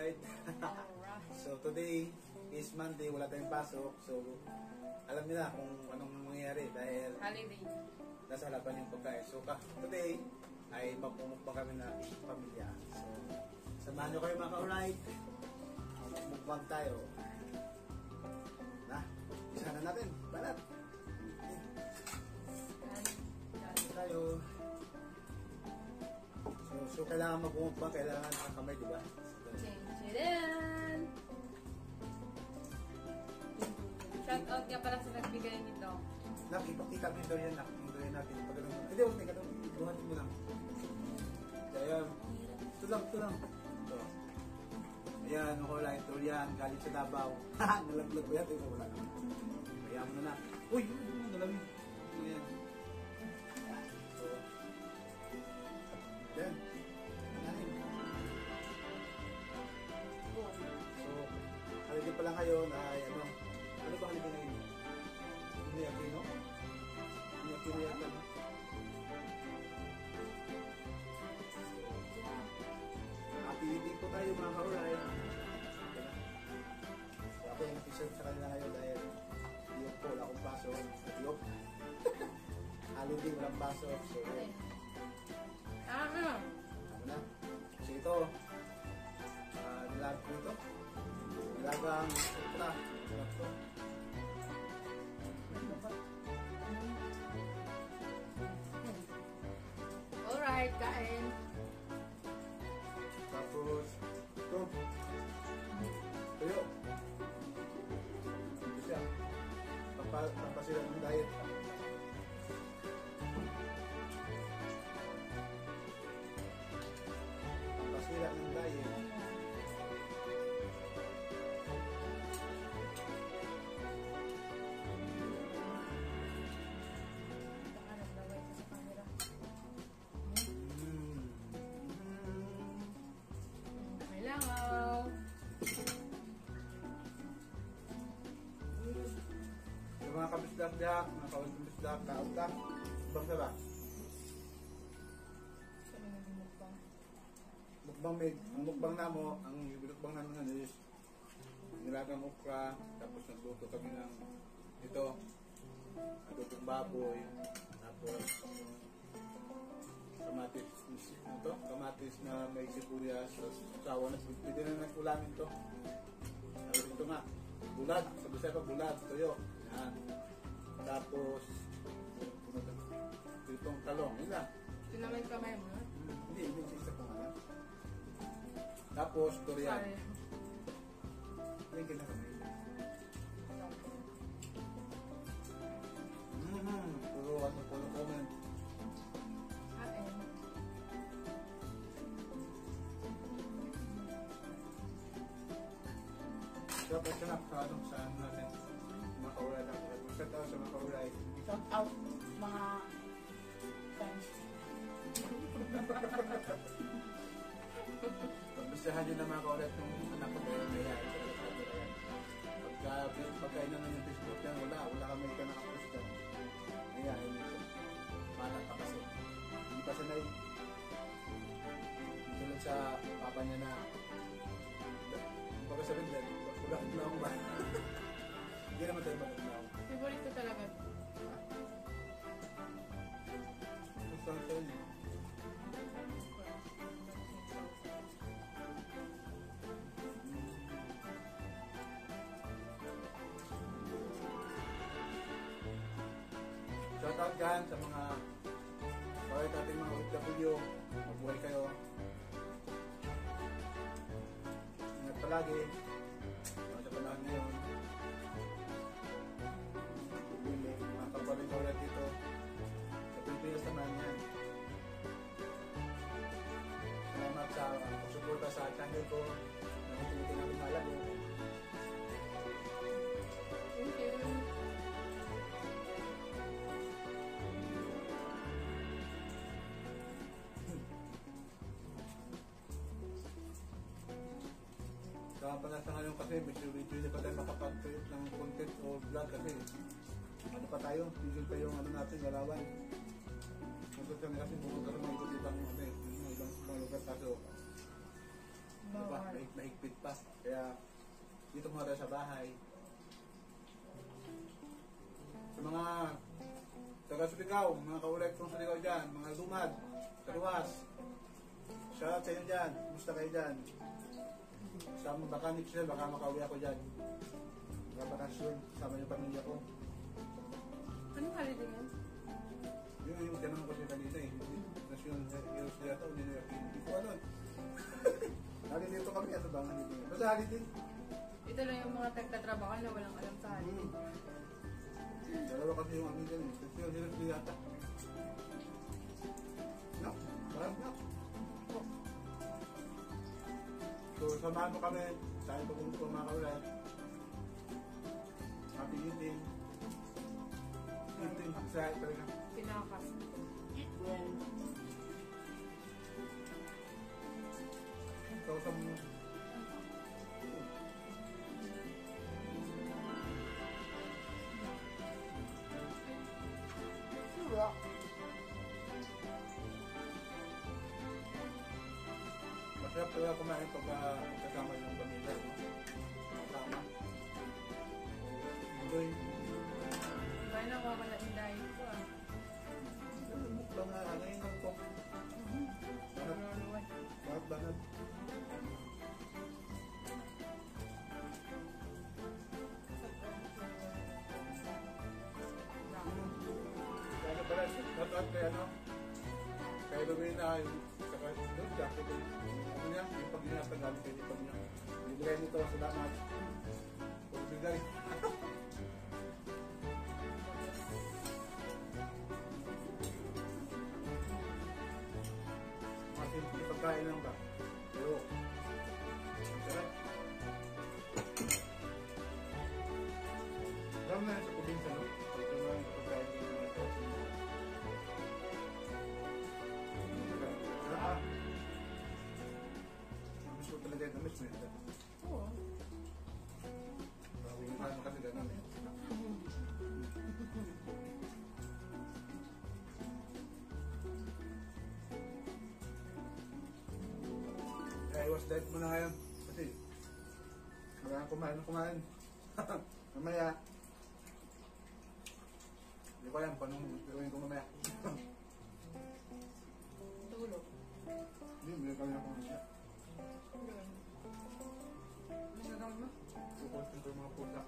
alright? So today is Monday, wala tayong pasok. So alam niyo na kung anong mangyayari dahil holiday. Nasa harapan yung pagkain. So today ay magmumukbang kami na pamilya. So samahan nyo kayo mga ka-alright. Magmukbang tayo. Na, isa na natin. Balat. Tayo. So kailangan magmukbang, kailangan nakakamay, di ba? Ching-ching! Shout out nga pala sa nagbigay nito. Nakipakita mo yung durian natin. Hindi, huwag na ganun. Buhatin mo lang. Kaya, ito lang. Ito. Ayan, makulay. Durian, galing sa Davao. Nalaglag ko yan. Ito, wala na. Kaya mo na. Uy, nalamig. Ayan. So, ayan. So, halitin pa lang kayo na, ano ba halitin na yun? Hindi Aquino? Hindi Aquino yata. Happy eating po tayo mga ka-alright. So ako yung t-shirt sa kanila ngayon dahil diyok po, wala akong paso. Diyok. Holiday, walang paso. So yun. Ano na? So ito, nilag ko ito. Nilagang okra. Nilag ko. Alright, kain. Tapos, ito. Tuyo. Ito siya. Pampasila ng diet. Pampasila ng diet. Langaw. Yung mga kabisdak-dak, mga kabisdak, kauntak, bangsa ba? Mukbang med, ang mukbang namo, ang mukbang namin is nilagang okra, tapos nagluto kami ng ito, adobong baboy, tapos kamatis na may sibuyas, sawa na, pwede na nagulamin to. Ito nga, bulad, sabi sa'yo pa bulad, tuyo. Yan. Tapos, itong talong, yun lang. Ito naman yung kamay mo, ha? Hindi, yung isa ko nga. Tapos, durian. Yan kinakamay. Puro comment. Dapat sarap sa saan natin mga kauray lang. Shout out sa mga kauray. Shout out mga fans. Pagbasahan nyo na mga kauray ng anak ko kayo na yan. Pagkain naman yung Facebook yan, wala kami ka nakapost yan. Ayan, malat pa kasi. Hindi pa sanay. Tulad sa papa niya na pagkasabihin din, wala akong ba? Hindi naman tayo mag-aglaw. Favorite ko talaga. Gusto ko yun. Shout out dyan sa mga kawit ating mga OFW. Mabuhay kayo. Ingat palagi. Sa panahon ngayon. Mga kapalit ko ulit dito. Sa Pilipinas naman yan. Salamat sa pagsuporta sa channel ko. Nakikita namin malago. Thank you. Kaya sa ngayon kasi medyo hindi pa tayo makapag-create ng content o vlog kasi ano pa tayo, tigil pa yung ano natin, galawan. Nagod kami kasi pupunta sa mga ibang ibang lugar kaso Bawal. mahigpit pa. Kaya dito muna tayo sa bahay. Sa mga taga-Surigao, mga kaulit kong Surigao dyan, mga lumad, kaluwas. Shoutout sa inyo dyan. Kumusta kayo dyan? Sama baka next year, baka makauwi ako dyan. Baka bakasyon, sama yung pamilya ko. Anong holiday yan? Yun yung tinanong ko siya kanina eh. National Heroes Day ito, hindi ko ano. Halidito kami, ano bang halidito? Basta halidito. Ito lang yung mga nagtatrabaho na walang alam sa holiday. Dalawa kasi yung amin dyan eh. National Heroes Day ata. No? Parang no. So, samahan mo kami. Saan ko kung kumakaulad. Happy eating. Eating sa talaga. Pinakas. Well, So, sa siguro, masarap talaga kumain pagka kasama yung pamilya. No? Tama. Enjoy. Iba na mawala yung diet ko ah. Mukbang na ano yun ang kong. Banat. Banat. Kaya pala, dapat kay ano, kay Lumina, yung saka doon, jacket yung ano niya, yung pag-inatan namin kay Nipag niya. Bibigay nito, salamat. Bibigay. Mas yung pagkain lang ba? Pero, ang sarap. Alam na yun sa probinsya, no? Ito na yung pagkain ng mga ito. Sarap. Miss ko talaga yung miss mo yun. Oo. Ano kasi ganun eh. Kaya iwas diet mo na ngayon. Kasi, kailangan kumain. Mamaya, hindi ko alam kung anong gawin ko mamaya. Tulog. Hindi, may kami na kung siya. Yun. Ano gagawin mo? Kukuntin ko yung mga puta.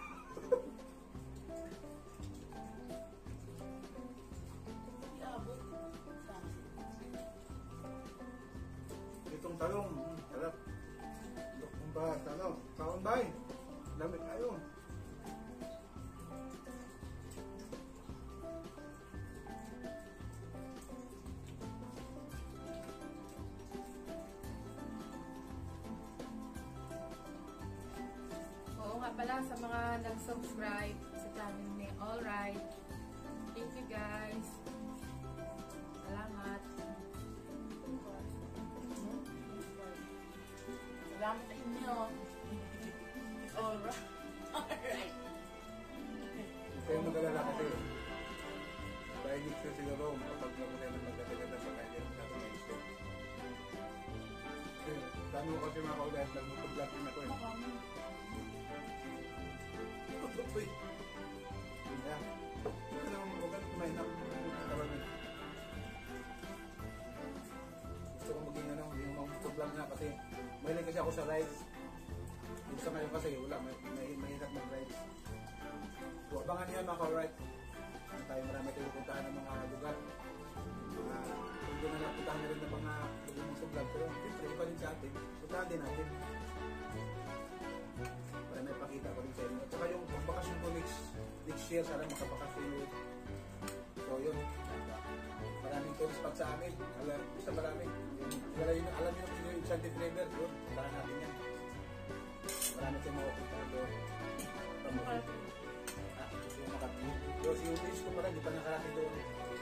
iabot sa Itong talong, sarap. Kung ba, talong, kaon bay. Dami kayo. Oo nga pala sa mga nag-subscribe sa channel ni Alright. Thank you guys. Salamat. salamat sa inyo. Alright. Alright. Kaya mag-alala kasi. Dahil next year siguro, makapag-vlog tayo ng magkaganda sa kanya yung natin na isip. Kasi, dami ko kasi mga kaulit, nag-vlog din ako eh. Uy! Kaya, huwag ka kumain na. Gusto ko maging ano, yung mag-vlog na kasi mahilig kasi ako sa rides. Yung sa ngayon kasi wala, mahirap mag-rides. So, abangan niya mga ka-right. Tayo marami tayong puntahan ng mga lugar. Kung doon na napuntahan na rin ng mga lugar mo sa vlog. Pero siyempre, iba rin sa atin. Puntahan din natin. Para may pakita ko rin sa inyo. At saka yung bakasyon ko next year, sana makabakasyon ulit. So yun. Maraming tourist spot sa amin. Basta marami. Alam nyo na yung Enchanted River. Yun, puntahan natin yan. Marami tayong makupuntahan doon. Yung Makati. Pero si Ulis ko pala, di pa nakarating doon.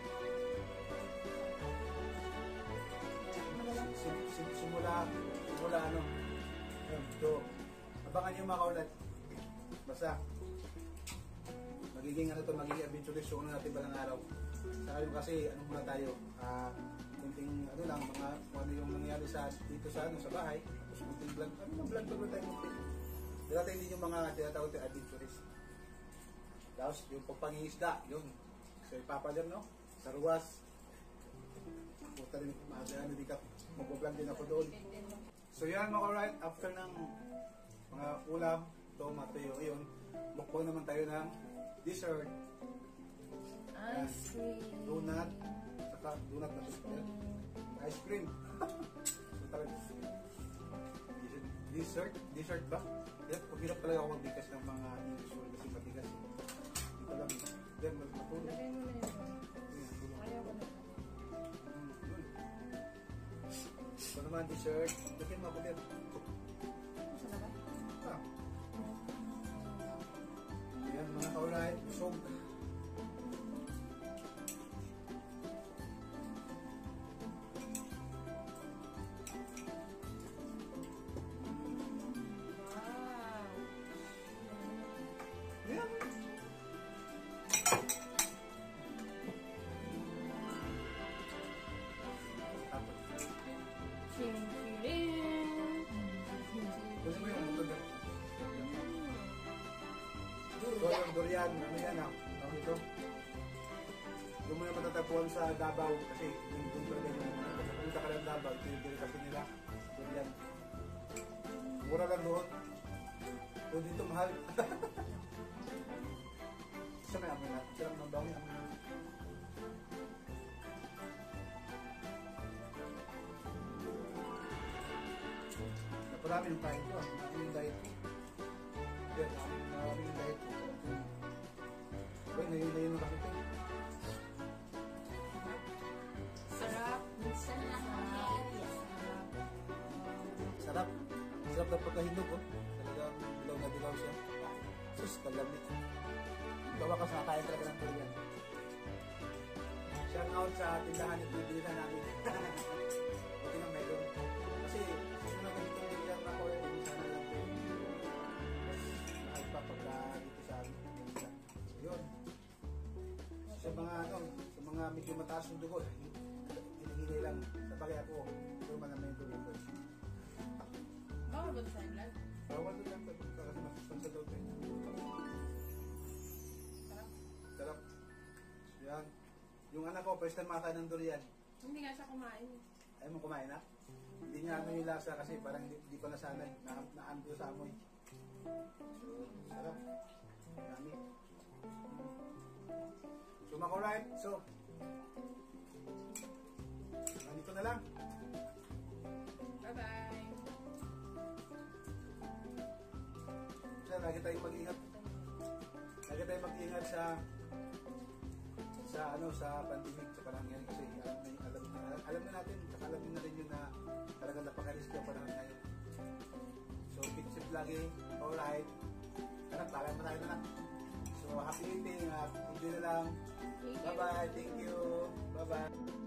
Simula ano. Yun, so, abangan nyo mga kaulat. Basta, magiging adventure show na natin balang araw. Saka yung kasi, ano muna tayo, kunting ano lang, mga kung ano yung nangyari dito sa bahay. Tapos kunting vlog, vlog tayo kunting. Dito hindi yung mga tinatawag tayo adventures. Tapos yung pagpangingisda, yun. So ipapalam, no? Sa ruwas. Puta rin, maaga, hindi ka mag-vlog din ako doon. So yan mga alright, after ng mga ulam, tomato yun, mukbang naman tayo ng dessert. Ice cream. Donut, saka donut na ice cream. So talaga, dessert ba? Yan, paghirap talaga ako magbigas ng mga English word kasi matigas. Dito lang, then matulog. Lagay mo na yun. Ayan, tulog. Ayaw ko na. Yun. Ito naman dessert, lagyan mo ako din. Gusto na ba? Ah. Ayan mga ka-alright, busog. Wow. Ayan. Tapos, Ching-ching. gusto mo yung utod na? Durian, ano yan ah? Tawag ito? Yung mga matatagpuan sa Davao kasi yung talaga yung punta ka ng Davao, ito yung delikasyon nila. Durian. Mura lang doon. Doon dito mahal. Isa may amoy natin. Sarap ng bangon yung amoy natin. Naparami yung kain ko. Ano yung diet ko? Yan, marami yung diet ko. Uy, ngayon na kasi ito. Sarap. Minsan lang nangyayari. Sarap. Sarap ng pagkahinog, oh. Talagang dilaw na dilaw siya. Sus, kalamit. Gawa ka sa kaya talaga ng durian. Shout out sa tindahan at bibili namin. Buti na meron. Kasi, kung na ganito ang durian na order, hindi sana lang po. Mahal pa pagka dito sa amin. Yun. Sa mga, sa mga medyo mataas yung dugo, hinihili lang. Sa bagay ako, pero manamay yung dugo. Bawal ba sa vlog? Bawal din lang kasi masusunod daw tayo. Sarap. Sarap. Yan. Yung anak ko, first time makakain ng durian. Hindi nga siya kumain. Ayaw mo kumain na? Hindi niya ano yung lasa kasi parang hindi pa nasanay. Naampo sa amoy. Sarap. Yummy. So mga alright. So, nandito na lang. Bye-bye. Lagi tayong mag-ingat. Lagi tayong mag-ingat sa pandemic sa panahon ngayon kasi alam na natin, saka alam na rin yun na talagang napaka-risk yung panahon ngayon. So, keep safe lagi. Alright. Anak, talang na tayo na. So, happy eating. Enjoy na lang. Bye-bye. Thank you. Bye-bye.